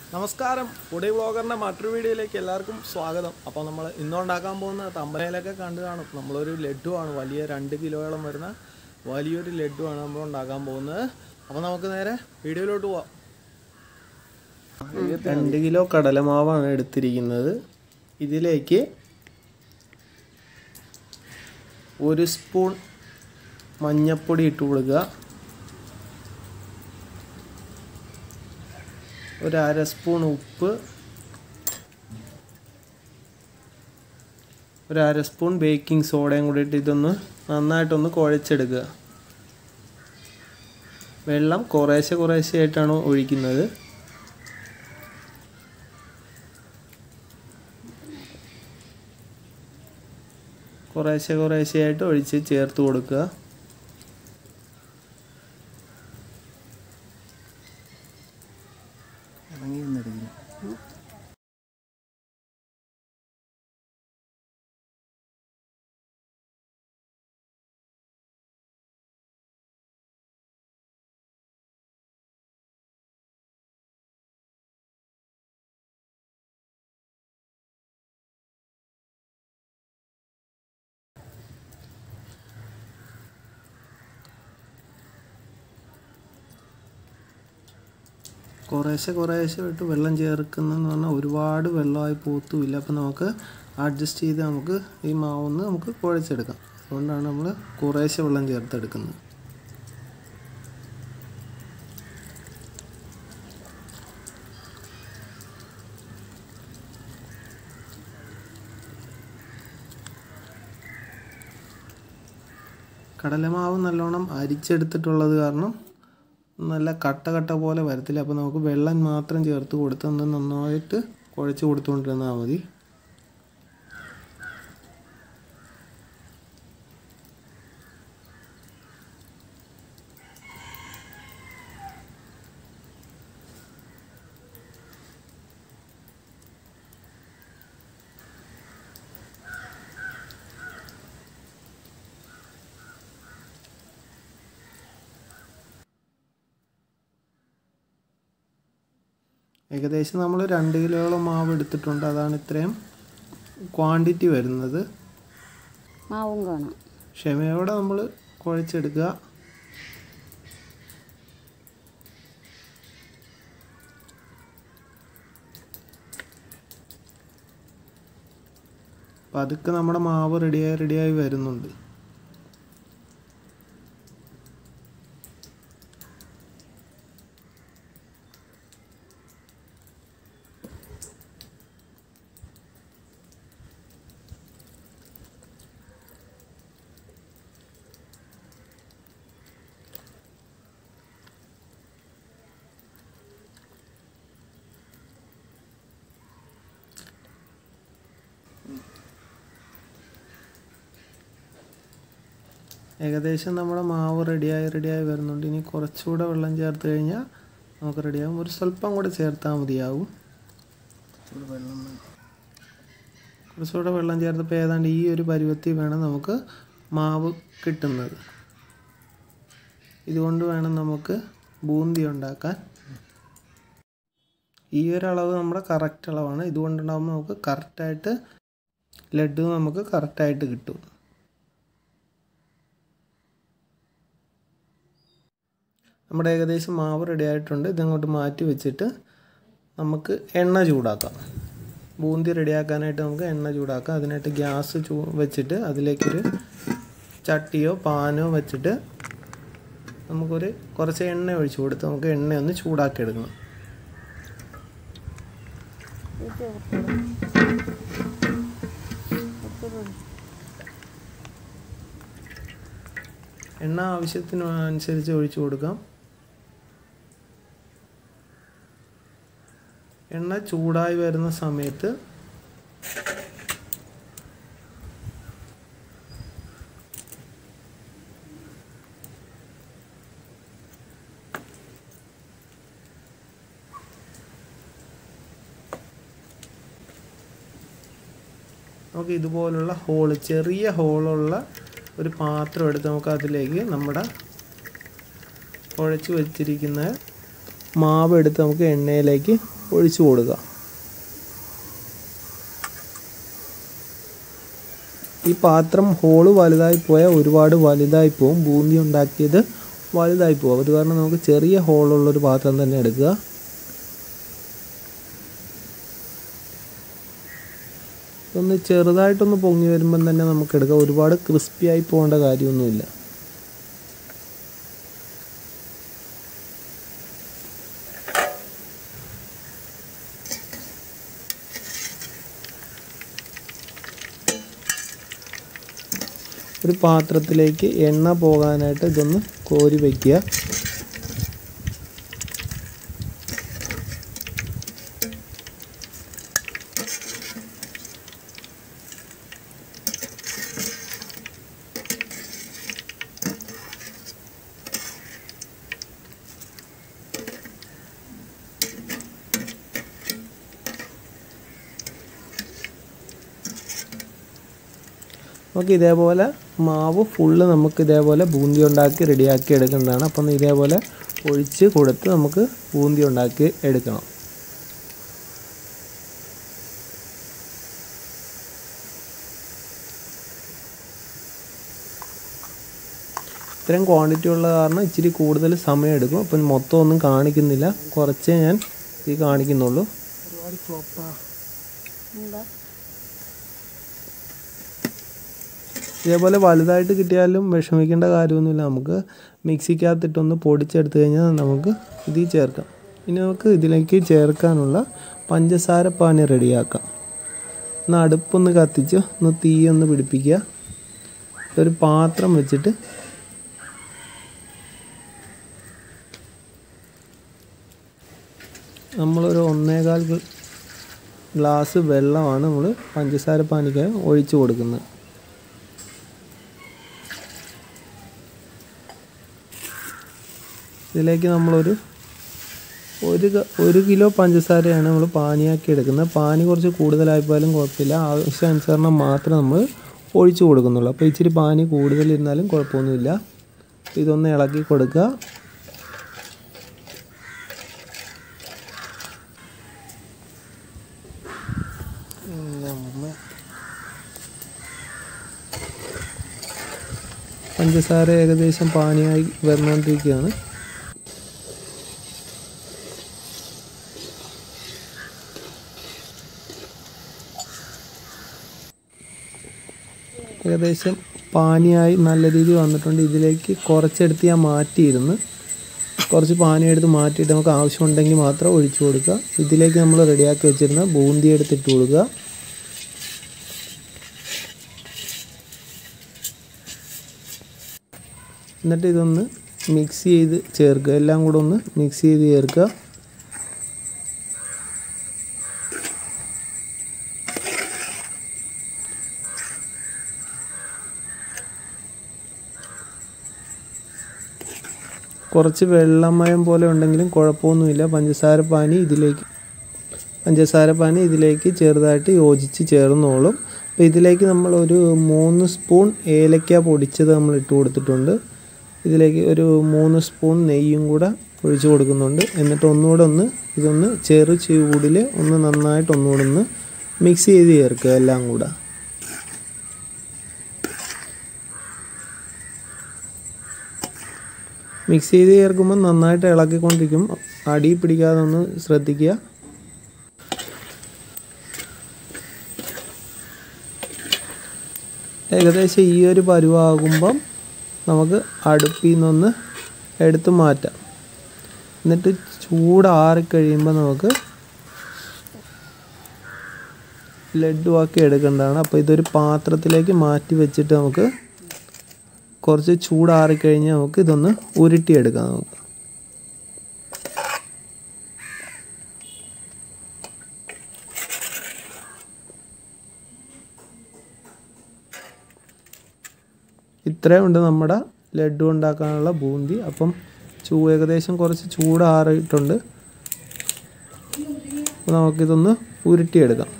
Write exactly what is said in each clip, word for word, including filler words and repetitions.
നമസ്കാരം, ഫുഡി വ്ളോഗറിൻ്റെ മറ്റൊരു വീഡിയോയിലേക്ക് എല്ലാവർക്കും സ്വാഗതം. അപ്പോൾ നമ്മൾ ഇന്നുണ്ടാക്കാൻ പോകുന്ന തമ്പനയിലൊക്കെ കണ്ടു കാണും. നമ്മളൊരു ലഡുവാണ്, വലിയ രണ്ട് കിലോയോളം വരുന്ന വലിയൊരു ലഡുവാണ് നമ്മൾ ഉണ്ടാക്കാൻ പോകുന്നത്. അപ്പോൾ നമുക്ക് നേരെ വീഡിയോയിലോട്ട് പോവാം. രണ്ട് കിലോ കടലമാവാണ് എടുത്തിരിക്കുന്നത്. ഇതിലേക്ക് ഒരു സ്പൂൺ മഞ്ഞൾപ്പൊടി ഇട്ട് കൊടുക്കുക, ഒരു അര സ്പൂൺ ഉപ്പ്, ഒരു അര സ്പൂൺ ബേക്കിംഗ് സോഡയും കൂടി ഇട്ട് ഇതൊന്ന് നന്നായിട്ടൊന്ന് കുഴച്ചെടുക്കുക. വെള്ളം കുറേശ്ശെ കുറേശ്ശെ ആയിട്ടാണ് ഒഴിക്കുന്നത്. കുറേശ്ശെ കുറേശ്ശെ ആയിട്ട് ഒഴിച്ച് ചേർത്ത് കൊടുക്കുക. കുറേശ്ശെ കുറേശ്ശെ ഇട്ട് വെള്ളം ചേർക്കുന്നതെന്ന് പറഞ്ഞാൽ ഒരുപാട് വെള്ളമായി പോത്തുമില്ല. അപ്പോൾ നമുക്ക് അഡ്ജസ്റ്റ് ചെയ്ത് നമുക്ക് ഈ മാവൊന്ന് നമുക്ക് കുഴച്ചെടുക്കാം. അതുകൊണ്ടാണ് നമ്മൾ കുറേശ്ശെ വെള്ളം ചേർത്തെടുക്കുന്നത്. കടലമാവ് നല്ലോണം അരിച്ചെടുത്തിട്ടുള്ളത് കാരണം നല്ല കട്ട കട്ട പോലെ വരത്തില്ല. അപ്പോൾ നമുക്ക് വെള്ളം മാത്രം ചേർത്ത് കൊടുത്ത് ഒന്ന് നന്നായിട്ട് കുഴച്ച് കൊടുത്തുകൊണ്ടിരുന്നാൽ മതി. ഏകദേശം നമ്മൾ രണ്ട് കിലോയോളം മാവ് എടുത്തിട്ടുണ്ട്. അതാണ് ഇത്രയും ക്വാണ്ടിറ്റി വരുന്നത്. മാവും കാണാം. ക്ഷമയോടെ നമ്മൾ കുഴച്ചെടുക്കുക. പതുക്കെ നമ്മുടെ മാവ് റെഡിയായി റെഡിയായി വരുന്നുണ്ട്. ഏകദേശം നമ്മുടെ മാവ് റെഡിയായി റെഡിയായി വരുന്നുണ്ട്. ഇനി കുറച്ചുകൂടെ വെള്ളം ചേർത്ത് കഴിഞ്ഞാൽ നമുക്ക് റെഡിയാകും. ഒരു സ്വല്പം കൂടെ ചേർത്താൽ മതിയാവും. കുറച്ചുകൂടെ വെള്ളം ചേർത്തപ്പോൾ ഏതാണ്ട് ഈ ഒരു പരുവത്തിൽ വേണം നമുക്ക് മാവ് കിട്ടുന്നത്. ഇതുകൊണ്ട് വേണം നമുക്ക് ബൂന്തി ഉണ്ടാക്കാൻ. ഈ ഒരു അളവ് നമ്മുടെ കറക്റ്റ് അളവാണ്. ഇതുകൊണ്ടുണ്ടാകുമ്പോൾ നമുക്ക് കറക്റ്റായിട്ട് ലഡു നമുക്ക് കറക്റ്റായിട്ട് കിട്ടും. നമ്മുടെ ഏകദേശം മാവ് റെഡി ആയിട്ടുണ്ട്. ഇതങ്ങോട്ട് മാറ്റി വെച്ചിട്ട് നമുക്ക് എണ്ണ ചൂടാക്കാം. ബൂന്തി റെഡിയാക്കാനായിട്ട് നമുക്ക് എണ്ണ ചൂടാക്കാം. അതിനായിട്ട് ഗ്യാസ് ചൂ വെച്ചിട്ട് അതിലേക്കൊരു ചട്ടിയോ പാനോ വെച്ചിട്ട് നമുക്കൊരു കുറച്ച് എണ്ണ ഒഴിച്ച് കൊടുത്ത് നമുക്ക് എണ്ണ ഒന്ന് ചൂടാക്കി എടുക്കണം. എണ്ണ ആവശ്യത്തിനനുസരിച്ച് ഒഴിച്ചു കൊടുക്കാം. എണ്ണ ചൂടായി വരുന്ന സമയത്ത് നമുക്ക് ഇതുപോലുള്ള ഹോള്, ചെറിയ ഹോളുള്ള ഒരു പാത്രം എടുത്ത് നമുക്ക് അതിലേക്ക് നമ്മുടെ കുഴച്ച് വെച്ചിരിക്കുന്ന മാവ് എടുത്ത് നമുക്ക് എണ്ണയിലേക്ക് ഒഴിച്ചു കൊടുക്കുക. ഈ പാത്രം ഹോള് വലുതായി പോയാൽ ഒരുപാട് വലുതായി പോവും, ബൂന്തി ഉണ്ടാക്കിയത് വലുതായി പോകും. അത് കാരണം നമുക്ക് ചെറിയ ഹോളുള്ളൊരു പാത്രം തന്നെ എടുക്കുക. ഒന്ന് ചെറുതായിട്ടൊന്ന് പൊങ്ങി വരുമ്പം തന്നെ നമുക്ക് എടുക്കാം. ഒരുപാട് ക്രിസ്പിയായി പോകേണ്ട കാര്യമൊന്നുമില്ല. ഒരു പാത്രത്തിലേക്ക് എണ്ണ പോകാനായിട്ട് ഇതൊന്ന് കോരി വയ്ക്കുക. നമുക്ക് ഇതേപോലെ മാവ് ഫുള്ള് നമുക്ക് ഇതേപോലെ ബൂന്തി ഉണ്ടാക്കി റെഡിയാക്കി എടുക്കേണ്ടതാണ്. അപ്പം ഇതേപോലെ ഒഴിച്ച് കൊടുത്ത് നമുക്ക് ബൂന്തി ഉണ്ടാക്കി എടുക്കണം. ഇത്രയും ക്വാണ്ടിറ്റി ഉള്ള കാരണം ഇച്ചിരി കൂടുതൽ സമയം എടുക്കും. അപ്പം മൊത്തം ഒന്നും കാണിക്കുന്നില്ല, കുറച്ചേ ഞാൻ ഈ കാണിക്കുന്നുള്ളൂ. ഇതേപോലെ വലുതായിട്ട് കിട്ടിയാലും വിഷമിക്കേണ്ട കാര്യമൊന്നുമില്ല. നമുക്ക് മിക്സിക്കകത്തിട്ടൊന്ന് പൊടിച്ചെടുത്ത് കഴിഞ്ഞാൽ നമുക്ക് ഇതിൽ ചേർക്കാം. ഇനി നമുക്ക് ഇതിലേക്ക് ചേർക്കാനുള്ള പഞ്ചസാര പാനി റെഡിയാക്കാം. ഒന്ന് അടുപ്പൊന്ന് കത്തിച്ച് ഒന്ന് തീയൊന്ന് പിടിപ്പിക്കുക. ഒരു പാത്രം വെച്ചിട്ട് നമ്മളൊരു ഒന്നേകാൽ ഗ്ലാസ് വെള്ളമാണ് നമ്മൾ പഞ്ചസാര പാനിക്ക് ഒഴിച്ചു കൊടുക്കുന്നത്. ഇതിലേക്ക് നമ്മളൊരു ഒരു ഒരു കിലോ പഞ്ചസാരയാണ് നമ്മൾ പാനിയാക്കി എടുക്കുന്നത്. പാനി കുറച്ച് കൂടുതലായിപ്പോയാലും കുഴപ്പമില്ല, ആവശ്യാനുസരണം മാത്രം നമ്മൾ ഒഴിച്ചു കൊടുക്കുന്നുള്ളൂ. അപ്പോൾ ഇച്ചിരി പാനി കൂടുതലിരുന്നാലും കുഴപ്പമൊന്നുമില്ല. ഇതൊന്ന് ഇളക്കി കൊടുക്കുക. പഞ്ചസാര ഏകദേശം പാനിയായി വന്നുകൊണ്ടിരിക്കുകയാണ്. ഏകദേശം പാനിയായി നല്ല രീതിയിൽ വന്നിട്ടുണ്ട്. ഇതിലേക്ക് കുറച്ചെടുത്ത് ഞാൻ മാറ്റിയിരുന്നു. കുറച്ച് പാനി എടുത്ത് മാറ്റിയിട്ട് നമുക്ക് ആവശ്യമുണ്ടെങ്കിൽ മാത്രം ഒഴിച്ചു കൊടുക്കുക. ഇതിലേക്ക് നമ്മൾ റെഡിയാക്കി വെച്ചിരുന്ന ബൂന്തി എടുത്തിട്ട് കൊടുക്കുക. എന്നിട്ട് ഇതൊന്ന് മിക്സ് ചെയ്ത് ചേർക്കുക. എല്ലാം കൂടെ ഒന്ന് മിക്സ് ചെയ്ത് ചേർക്കുക. കുറച്ച് വെള്ളമയം പോലെ ഉണ്ടെങ്കിലും കുഴപ്പമൊന്നുമില്ല. പഞ്ചസാര പാനി ഇതിലേക്ക് പഞ്ചസാര പാനി ഇതിലേക്ക് ചെറുതായിട്ട് യോജിച്ച് ചേർന്നോളും. അപ്പോൾ ഇതിലേക്ക് നമ്മളൊരു മൂന്ന് സ്പൂൺ ഏലക്ക പൊടിച്ചത് നമ്മൾ ഇട്ട് കൊടുത്തിട്ടുണ്ട്. ഇതിലേക്ക് ഒരു മൂന്ന് സ്പൂൺ നെയ്യും കൂടെ ഒഴിച്ച് കൊടുക്കുന്നുണ്ട്. എന്നിട്ട് ഒന്നുകൂടെ ഒന്ന് ഇതൊന്ന് ചെറു ചൂടിൽ ഒന്ന് നന്നായിട്ട് ഒന്നുകൂടെ ഒന്ന് മിക്സ് ചെയ്ത് ചേർക്കുക എല്ലാം കൂടെ. മിക്സ് ചെയ്ത് ചേർക്കുമ്പോൾ നന്നായിട്ട് ഇളക്കിക്കൊണ്ടിരിക്കും, അടി പിടിക്കാതെ ഒന്ന് ശ്രദ്ധിക്കുക. ഏകദേശം ഈ ഒരു പരുവാകുമ്പം നമുക്ക് അടുപ്പിൽ നിന്നൊന്ന് എടുത്ത് മാറ്റാം. എന്നിട്ട് ചൂടാറിക്കഴിയുമ്പോൾ നമുക്ക് ലഡ്ഡുവാക്കി എടുക്കേണ്ടതാണ്. അപ്പോൾ ഇതൊരു പാത്രത്തിലേക്ക് മാറ്റി വെച്ചിട്ട് നമുക്ക് കുറച്ച് ചൂടാറിക്കഴിഞ്ഞാൽ നമുക്ക് ഇതൊന്ന് ഉരുട്ടിയെടുക്കാം. നമുക്ക് ഇത്രയും ഉണ്ട് നമ്മുടെ ലഡ്ഡു ഉണ്ടാക്കാനുള്ള ബൂന്തി. അപ്പം ചൂ ഏകദേശം കുറച്ച് ചൂടാറിയിട്ടുണ്ട്. അപ്പോൾ നമുക്കിതൊന്ന് ഉരുട്ടിയെടുക്കാം.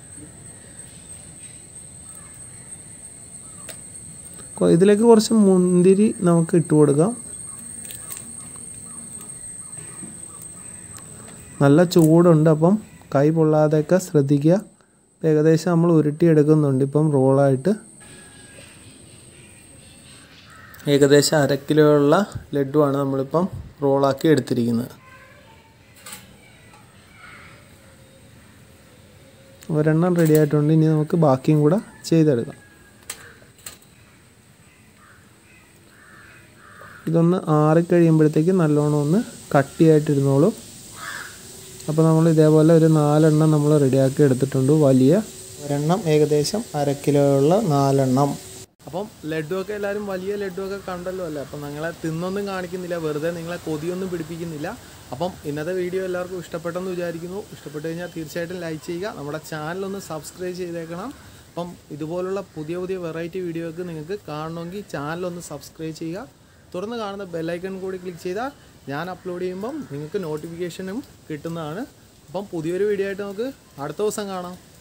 ഇതിലേക്ക് കുറച്ച് മുന്തിരി നമുക്ക് ഇട്ട് കൊടുക്കാം. നല്ല ചൂടുണ്ട്, അപ്പം കൈ പൊള്ളാതെയൊക്കെ ശ്രദ്ധിക്കുക. ഏകദേശം നമ്മൾ ഉരുട്ടിയെടുക്കുന്നുണ്ട്. ഇപ്പം റോളായിട്ട് ഏകദേശം അര കിലോ ഉള്ള ലഡുവാണ് നമ്മളിപ്പം റോളാക്കി എടുത്തിരിക്കുന്നത്. ഒരെണ്ണം റെഡി ആയിട്ടുണ്ട്. ഇനി നമുക്ക് ബാക്കിയും കൂടെ ചെയ്തെടുക്കാം. ഇതൊന്ന് ആറിക്കഴിയുമ്പോഴത്തേക്ക് നല്ലോണം ഒന്ന് കട്ടിയായിട്ടിരുന്നോളും. അപ്പോൾ നമ്മൾ ഇതേപോലെ ഒരു നാലെണ്ണം നമ്മൾ റെഡിയാക്കി എടുത്തിട്ടുണ്ട്. വലിയ ഒരെണ്ണം ഏകദേശം അര കിലോ ഉള്ള നാലെണ്ണം. അപ്പം ലഡുവൊക്കെ എല്ലാവരും വലിയ ലഡുവൊക്കെ കണ്ടല്ലോ അല്ലേ. അപ്പം നിങ്ങളെ തിന്നൊന്നും കാണിക്കുന്നില്ല, വെറുതെ നിങ്ങളെ കൊതിയൊന്നും പിടിപ്പിക്കുന്നില്ല. അപ്പം ഇന്നത്തെ വീഡിയോ എല്ലാവർക്കും ഇഷ്ടപ്പെട്ടെന്ന് വിചാരിക്കുന്നു. ഇഷ്ടപ്പെട്ട് കഴിഞ്ഞാൽ തീർച്ചയായിട്ടും ലൈക്ക് ചെയ്യുക. നമ്മുടെ ചാനലൊന്ന് സബ്സ്ക്രൈബ് ചെയ്തേക്കണം. അപ്പം ഇതുപോലുള്ള പുതിയ പുതിയ വെറൈറ്റി വീഡിയോയൊക്കെ നിങ്ങൾക്ക് കാണണമെങ്കിൽ ചാനലൊന്ന് സബ്സ്ക്രൈബ് ചെയ്യുക. തുറന്ന് കാണുന്ന ബെല്ലൈക്കൺ കൂടി ക്ലിക്ക് ചെയ്താൽ ഞാൻ അപ്ലോഡ് ചെയ്യുമ്പം നിങ്ങൾക്ക് നോട്ടിഫിക്കേഷനും കിട്ടുന്നതാണ്. അപ്പം പുതിയൊരു വീഡിയോ ആയിട്ട് നമുക്ക് അടുത്ത ദിവസം കാണാം.